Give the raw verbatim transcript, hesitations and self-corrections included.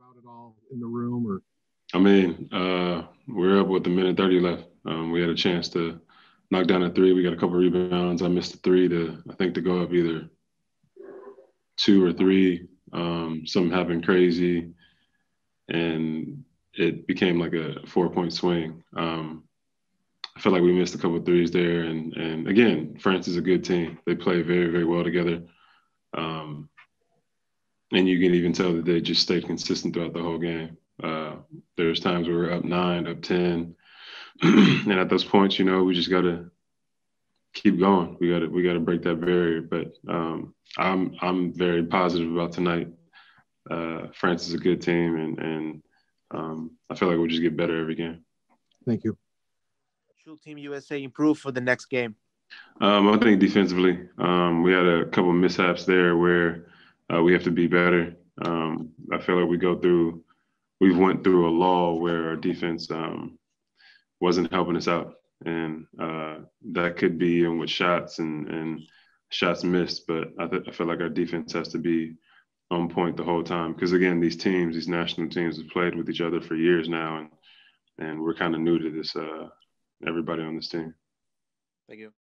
about it all in the room, or? I mean, uh, we're up with a minute thirty left. Um, we had a chance to knock down a three. We got a couple rebounds. I missed a three to, I think, to go up either two or three. Um, something happened crazy, and it became like a four point swing. Um, I feel like we missed a couple of threes there, and and again, France is a good team. They play very very well together, um, and you can even tell that they just stayed consistent throughout the whole game. Uh, there's times where we're up nine, up ten, and at those points, you know, we just got to keep going. We got to we got to break that barrier. But um, I'm I'm very positive about tonight. Uh, France is a good team, and and um, I feel like we'll just get better every game. Thank you. Should Team U S A improve for the next game? Um, I think defensively, um, we had a couple mishaps there where uh, we have to be better. Um, I feel like we go through, we've went through a lull where our defense um, wasn't helping us out, and uh, that could be even with shots and and shots missed. But I, th- I feel like our defense has to be on point the whole time because again, these teams, these national teams, have played with each other for years now, and and we're kind of new to this. Uh, everybody on this team. Thank you.